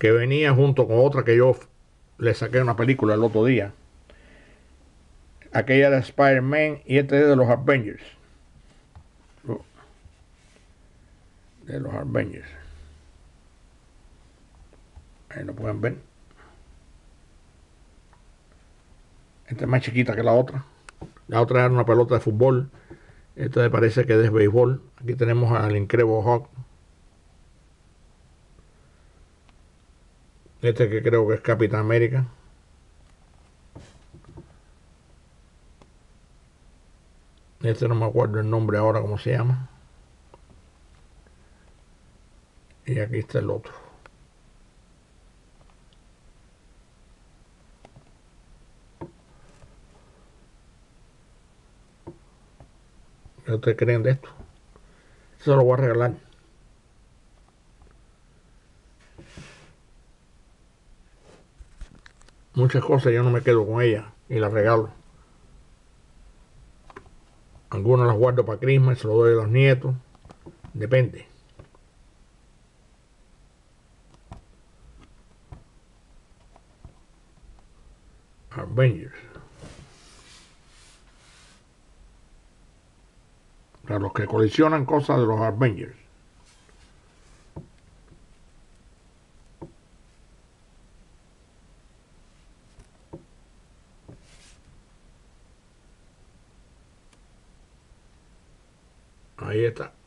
que venía junto con otra que yo le saqué una película el otro día. Aquella de Spider-Man y este es de los Avengers. De los Avengers. Ahí lo pueden ver. Esta es más chiquita que la otra. La otra era una pelota de fútbol. Esta me parece que es de béisbol. Aquí tenemos al Incredible Hulk. Este que creo que es Capitán América. Este no me acuerdo el nombre ahora, cómo se llama. Y aquí está el otro. ¿Qué ustedes creen de esto? Esto se lo voy a regalar. Muchas cosas yo no me quedo con ellas y las regalo. Algunas las guardo para Christmas, se lo doy a los nietos. Depende. Avengers. Para los que coleccionan cosas de los Avengers. Ahí está.